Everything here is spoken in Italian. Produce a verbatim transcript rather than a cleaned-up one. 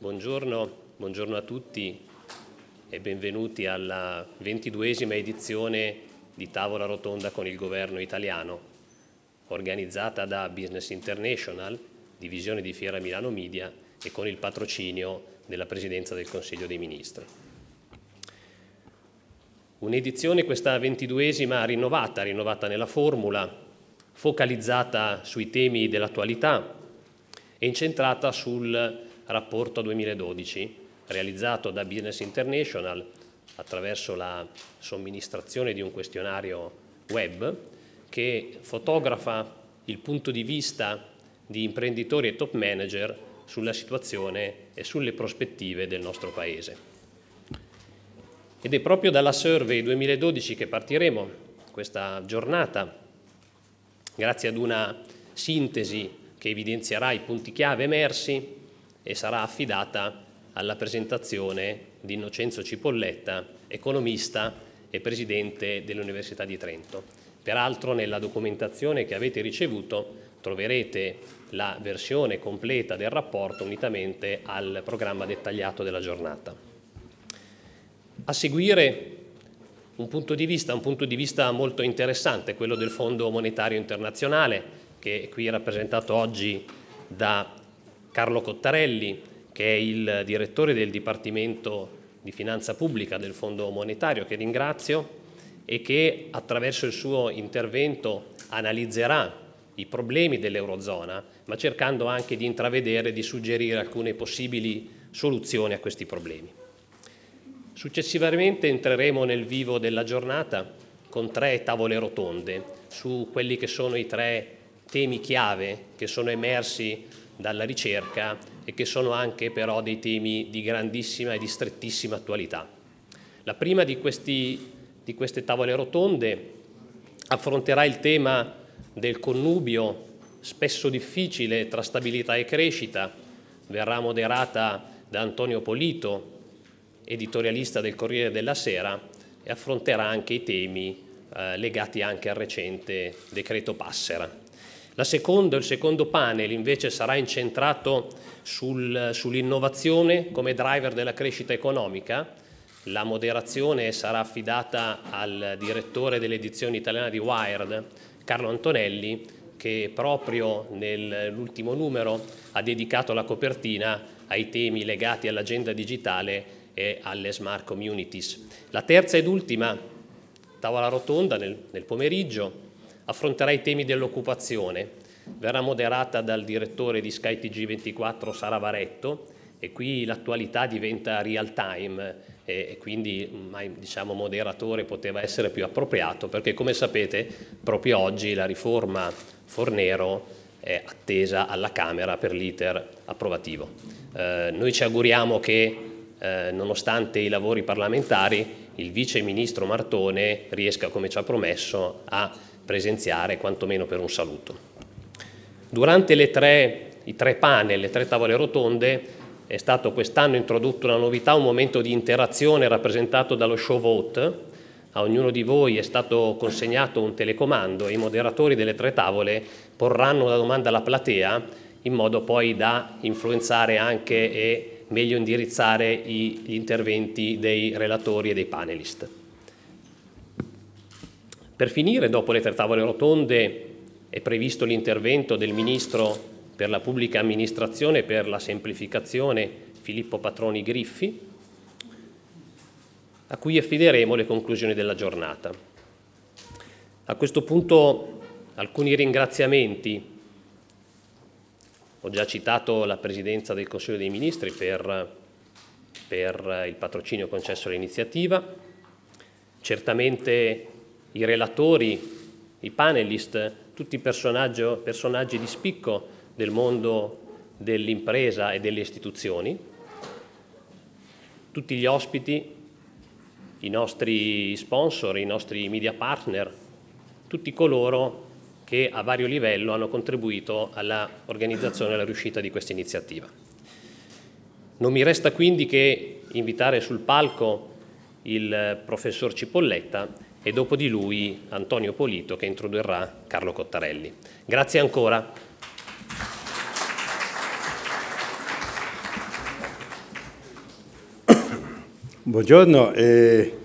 Buongiorno, buongiorno a tutti e benvenuti alla ventiduesima edizione di Tavola Rotonda con il Governo italiano, organizzata da Business International, divisione di Fiera Milano Media e con il patrocinio della Presidenza del Consiglio dei Ministri. Un'edizione, questa ventiduesima, rinnovata, rinnovata nella formula, focalizzata sui temi dell'attualità e incentrata sul rapporto duemiladodici, realizzato da Business International attraverso la somministrazione di un questionario web che fotografa il punto di vista di imprenditori e top manager sulla situazione e sulle prospettive del nostro Paese. Ed è proprio dalla Survey duemiladodici che partiremo questa giornata, grazie ad una sintesi che evidenzierà i punti chiave emersi e sarà affidata alla presentazione di Innocenzo Cipolletta, economista e presidente dell'Università di Trento. Peraltro nella documentazione che avete ricevuto troverete la versione completa del rapporto unitamente al programma dettagliato della giornata. A seguire un punto di vista, un punto di vista molto interessante, quello del Fondo Monetario Internazionale, che è qui rappresentato oggi da Carlo Cottarelli, che è il direttore del Dipartimento di Finanza Pubblica del Fondo Monetario, che ringrazio, e che attraverso il suo intervento analizzerà i problemi dell'Eurozona, ma cercando anche di intravedere e di suggerire alcune possibili soluzioni a questi problemi. Successivamente entreremo nel vivo della giornata con tre tavole rotonde su quelli che sono i tre temi chiave che sono emersi dalla ricerca e che sono anche però dei temi di grandissima e di strettissima attualità. La prima di, questi, di queste tavole rotonde affronterà il tema del connubio spesso difficile tra stabilità e crescita, verrà moderata da Antonio Polito, editorialista del Corriere della Sera, e affronterà anche i temi eh, legati anche al recente decreto Passera. La secondo, il secondo panel invece sarà incentrato sul, sull'innovazione come driver della crescita economica. La moderazione sarà affidata al direttore dell'edizione italiana di Wired, Carlo Antonelli, che proprio nell'ultimo numero ha dedicato la copertina ai temi legati all'agenda digitale e alle smart communities. La terza ed ultima tavola rotonda nel, nel pomeriggio affronterà i temi dell'occupazione, verrà moderata dal direttore di Sky T G ventiquattro Sara Varetto, e qui l'attualità diventa real time e, e quindi mai, diciamo, moderatore poteva essere più appropriato, perché come sapete proprio oggi la riforma Fornero è attesa alla Camera per l'iter approvativo. Eh, noi ci auguriamo che eh, nonostante i lavori parlamentari il vice ministro Martone riesca, come ci ha promesso, a presenziare quantomeno per un saluto. Durante le tre, i tre panel, le tre tavole rotonde, è stato quest'anno introdotto una novità, un momento di interazione rappresentato dallo show vote. A ognuno di voi è stato consegnato un telecomando e i moderatori delle tre tavole porranno una domanda alla platea in modo poi da influenzare anche e meglio indirizzare gli interventi dei relatori e dei panelist. Per finire, dopo le tre tavole rotonde, è previsto l'intervento del Ministro per la Pubblica Amministrazione e per la Semplificazione, Filippo Patroni Griffi, a cui affideremo le conclusioni della giornata. A questo punto alcuni ringraziamenti. Ho già citato la Presidenza del Consiglio dei Ministri per, per il patrocinio concesso all'iniziativa, certamente i relatori, i panelist, tutti personaggi, personaggi di spicco del mondo dell'impresa e delle istituzioni, tutti gli ospiti, i nostri sponsor, i nostri media partner, tutti coloro che a vario livello hanno contribuito all'organizzazione e alla riuscita di questa iniziativa. Non mi resta quindi che invitare sul palco il professor Cipolletta e dopo di lui Antonio Polito, che introdurrà Carlo Cottarelli. Grazie ancora. Buongiorno, eh,